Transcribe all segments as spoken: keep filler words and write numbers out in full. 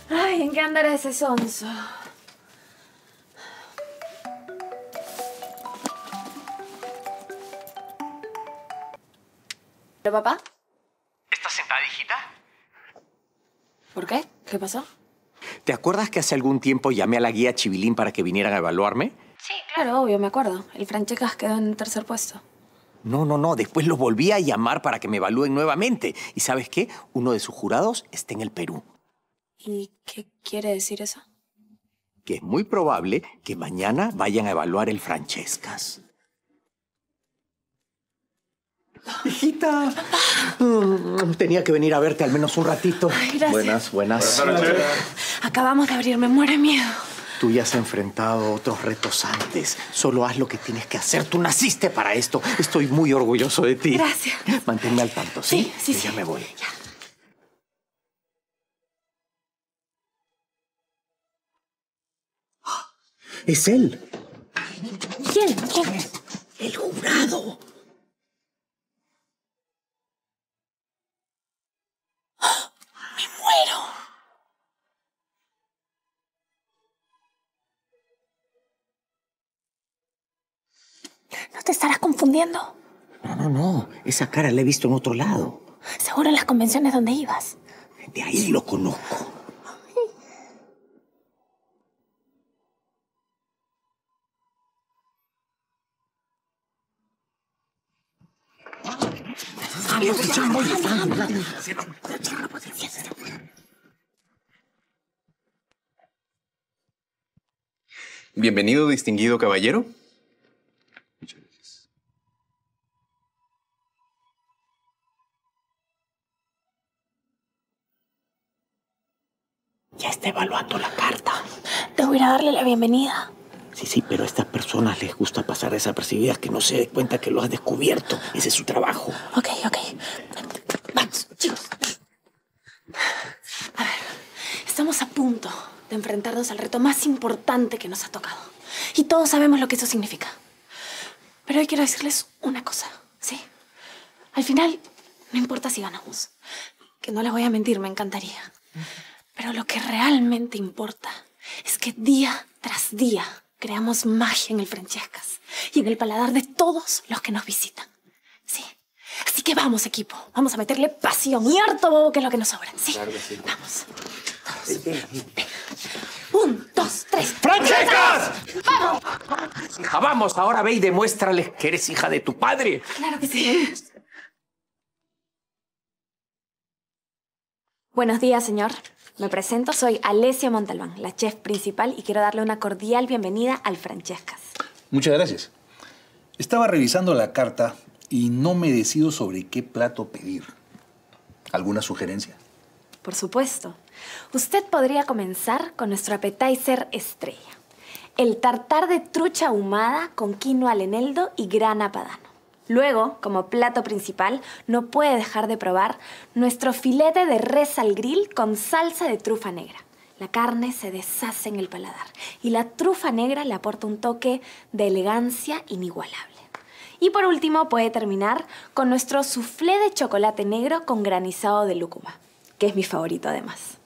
Ay, ¿en qué andará ese sonso? ¿Pero papá? ¿Estás sentada, hijita? ¿Por qué? ¿Qué pasó? ¿Te acuerdas que hace algún tiempo llamé a la guía Chivilín para que vinieran a evaluarme? Sí, claro, obvio, me acuerdo. El Francescas quedó en tercer puesto. No, no, no. Después lo volví a llamar para que me evalúen nuevamente. ¿Y sabes qué? Uno de sus jurados está en el Perú. ¿Y qué quiere decir eso? Que es muy probable que mañana vayan a evaluar el Francescas. Hijita, mm, tenía que venir a verte al menos un ratito. Ay, gracias. Buenas, buenas. Buenas noches. Acabamos de abrir, me muero de miedo. Tú ya has enfrentado otros retos antes. Solo haz lo que tienes que hacer. Tú naciste para esto. Estoy muy orgulloso de ti. Gracias. Manténme al tanto, ¿sí? Sí, sí, Yo sí. ya me voy. Ya. Es él. ¿Quién? ¿Quién? El jurado. ¡Me muero! ¿No te estarás confundiendo? No, no, no. Esa cara la he visto en otro lado. Seguro en las convenciones donde ibas. De ahí lo conozco. Bienvenido, distinguido caballero. Muchas gracias. Ya está evaluando la carta. Debo ir a darle la bienvenida. Sí, sí, pero a estas personas les gusta pasar desapercibidas, que no se den cuenta que lo has descubierto. Ese es su trabajo. Ok, ok. Vamos, chicos. A ver, estamos a punto de enfrentarnos al reto más importante que nos ha tocado. Y todos sabemos lo que eso significa. Pero hoy quiero decirles una cosa, ¿sí? Al final, no importa si ganamos. Que no les voy a mentir, me encantaría. Pero lo que realmente importa es que día tras día creamos magia en el Francescas y en el paladar de todos los que nos visitan. Sí. Así que vamos, equipo. Vamos a meterle pasión y harto bobo, que es lo que nos sobra. Sí. Claro que sí. Vamos. Vamos. Un, dos, tres. ¡Francescas! ¡Vamos! Hija, vamos, ahora ve y demuéstrales que eres hija de tu padre. Claro que sí. Buenos días, señor. Me presento, soy Alesia Montalbán, la chef principal, y quiero darle una cordial bienvenida al Francescas. Muchas gracias. Estaba revisando la carta y no me decido sobre qué plato pedir. ¿Alguna sugerencia? Por supuesto. Usted podría comenzar con nuestro appetizer estrella. El tartar de trucha ahumada con quinoa al eneldo y grana padano. Luego, como plato principal, no puede dejar de probar nuestro filete de res al grill con salsa de trufa negra. La carne se deshace en el paladar y la trufa negra le aporta un toque de elegancia inigualable. Y por último, puede terminar con nuestro soufflé de chocolate negro con granizado de lúcuma, que es mi favorito además.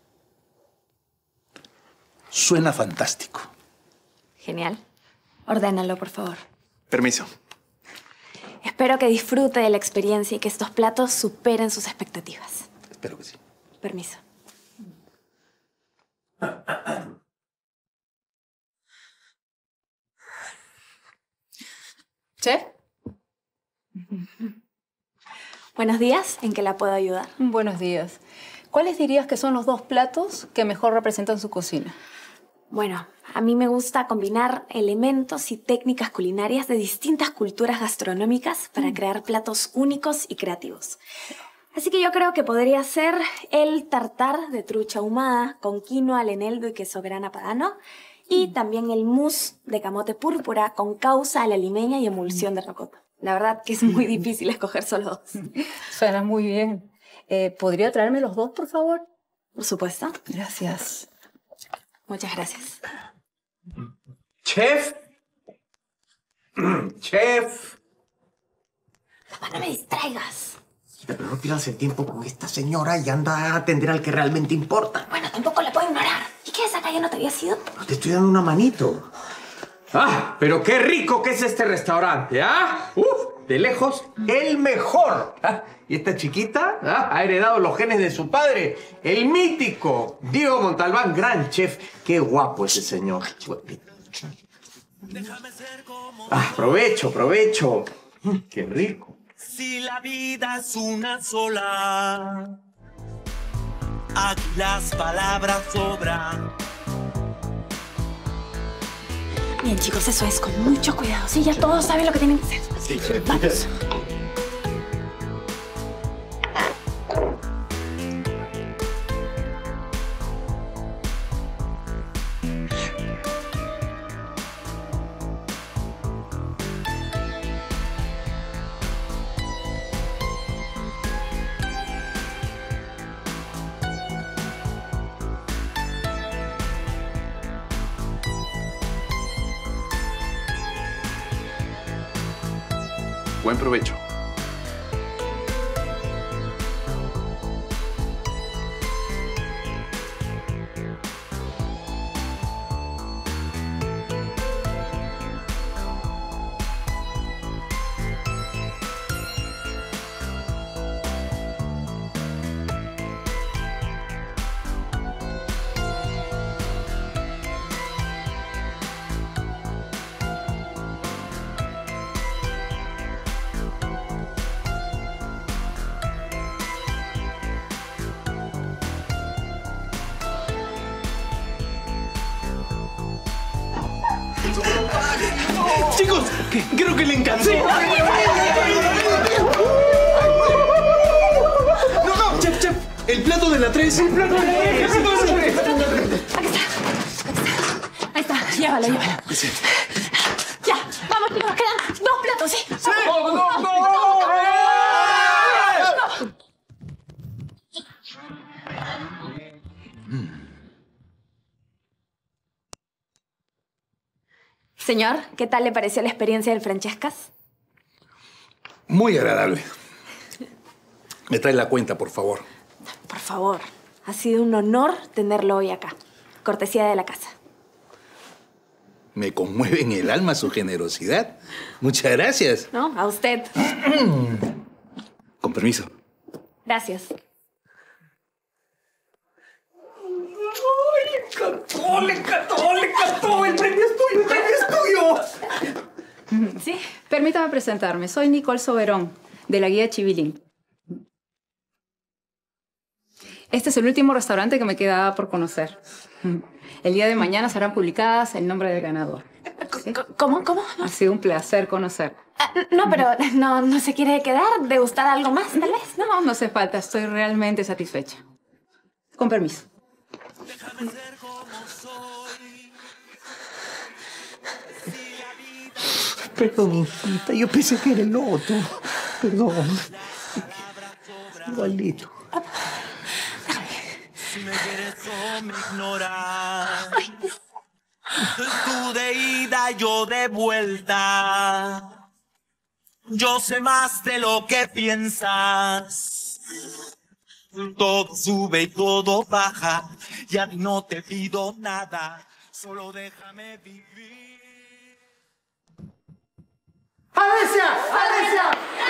Suena fantástico. Genial. Ordénalo, por favor. Permiso. Espero que disfrute de la experiencia y que estos platos superen sus expectativas. Espero que sí. Permiso. ¿Chef? Buenos días, ¿en qué la puedo ayudar? Buenos días. ¿Cuáles dirías que son los dos platos que mejor representan su cocina? Bueno, a mí me gusta combinar elementos y técnicas culinarias de distintas culturas gastronómicas para mm. crear platos únicos y creativos. Así que yo creo que podría ser el tartar de trucha ahumada con quinoa al eneldo y queso grana padano y mm. también el mousse de camote púrpura con causa a la limeña y emulsión mm. de rocota. La verdad que es muy difícil escoger solo dos. Suena muy bien. Eh, ¿Podría traerme los dos, por favor? Por supuesto. Gracias. Muchas gracias. Chef. Chef. Papá, no me distraigas. Pero no pierdas el tiempo con esta señora y anda a atender al que realmente importa. Bueno, tampoco la puedo ignorar. ¿Y qué esa calle no te había sido? No te estoy dando una manito. ¡Ah! Pero qué rico que es este restaurante, ¿ah? ¡Uf! De lejos, el mejor. ¿Ah? Y esta chiquita ¿ah? ha heredado los genes de su padre, el mítico Diego Montalbán, gran chef. Qué guapo ese señor. Ah, provecho, provecho. Mm, qué rico. Si la vida es una sola, aquí las palabras sobran. Bien, chicos, eso es, con mucho cuidado. Sí, ya todos saben lo que tienen que hacer. Sí, sí. Vamos. Buen provecho. Chicos, creo que le encanté. No, no, chef, chef. El plato de la tres. El plato de la tres. Aquí está. Aquí está. Ahí está. Llévalo, llévalo. Ya. Vamos, chicos. Quedan dos platos, ¿sí? ¡Sí! ¡No, no, no! Señor, ¿qué tal le pareció la experiencia del Francescas? Muy agradable. Me trae la cuenta, por favor. Por favor. Ha sido un honor tenerlo hoy acá. Cortesía de la casa. Me conmueve en el alma su generosidad. Muchas gracias. ¿No? A usted. Con permiso. Gracias. ¡Le encantó, le encantó, le encantó! ¡El premio es tuyo, el premio es tuyo! Sí, permítame presentarme. Soy Nicole Soberón, de la guía Chivilín. Este es el último restaurante que me quedaba por conocer. El día de mañana serán publicadas el nombre del ganador. ¿Sí? ¿Cómo? ¿Cómo? Ha sido un placer conocer. Ah, no, pero no, no se quiere quedar, degustar algo más, tal vez, ¿no? No, no hace falta. Estoy realmente satisfecha. Con permiso. Déjame ser como soy. Perdón, hijita, yo pensé que era el otro. Perdón. Igualito. Si me quieres o me ignoras. Tú de ida, yo de vuelta. Yo sé más de lo que piensas. Todo sube y todo baja. Ya no te pido nada. Solo déjame vivir. ¡Alesia! ¡Alesia!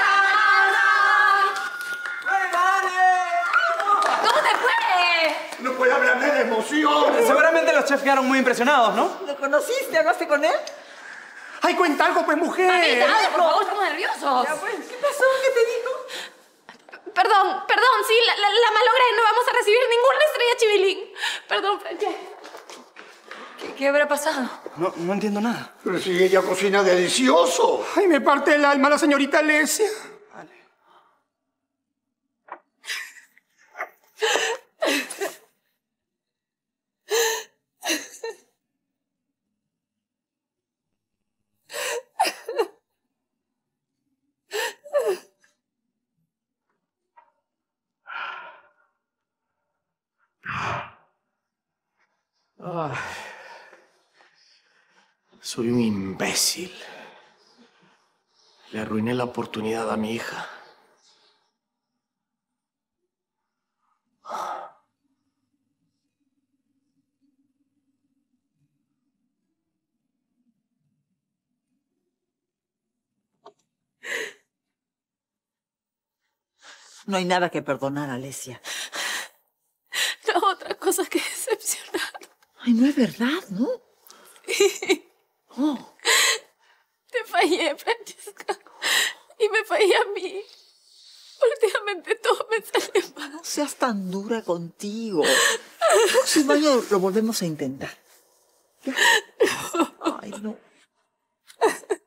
¿Cómo te fue? No puede hablarme de emoción. Seguramente los chefs quedaron muy impresionados, ¿no? ¿Lo conociste? ¿Hablaste con él? ¡Ay, cuenta algo, pues, mujer! Ay, por favor, estamos nerviosos. Ya, pues, ¿qué pasó? ¿Qué te dijo? Perdón, perdón, sí, la, la, la malogré. No vamos a recibir ninguna estrella Chivilín. Perdón, Francesca. ¿Qué, qué habrá pasado? No, no entiendo nada. Pero si ella cocina delicioso. Ay, me parte el alma la señorita Alesia. Ay, soy un imbécil. Le arruiné la oportunidad a mi hija. No hay nada que perdonar, Alesia. No, otra cosa que decepcionar. Ay, no es verdad, ¿no? Sí. Oh. Te fallé, Francesca. Y me fallé a mí. Últimamente todo me sale mal. No seas tan dura contigo. El próximo año lo volvemos a intentar. ¿Ya? Ay, no.